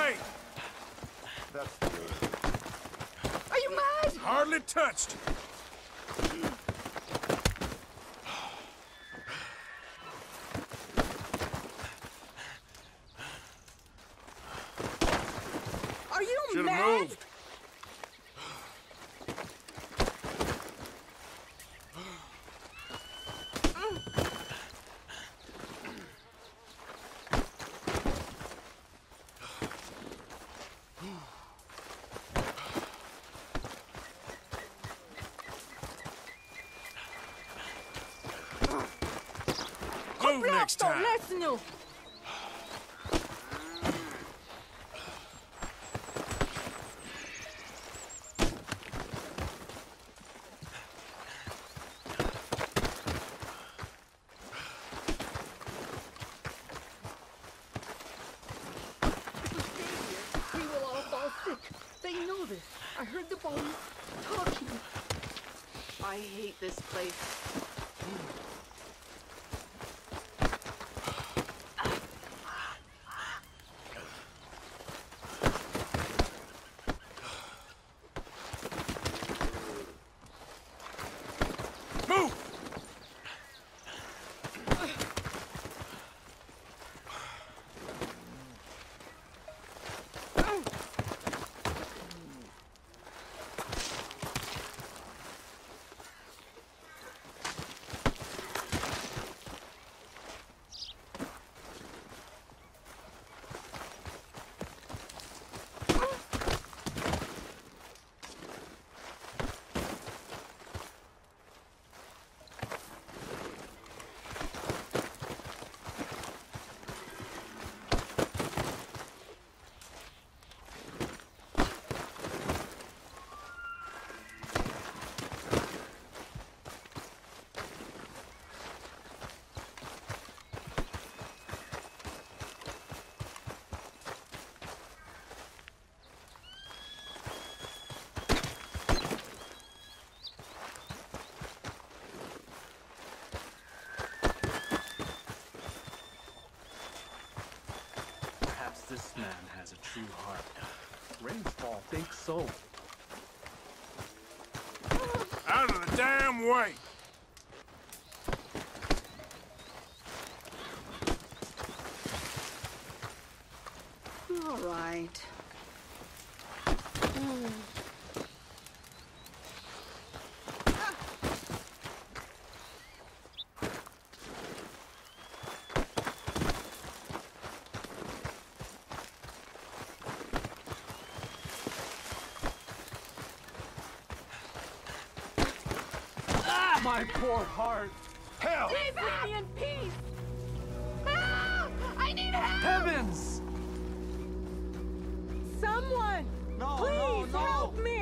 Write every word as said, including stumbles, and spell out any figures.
Hey! That's good. Are you mad? Hardly touched. Are you Should've mad? moved. Move next time. Laisse-nous. We will all fall sick. They know this. I heard the boys talking. I hate this place. Move! Perhaps this man has a true heart. Rainfall thinks so. Out of the damn way! All right. My poor heart! Hell! Leave me in peace! Ah! I need help! Heavens! Someone! No, Please no, no! help me!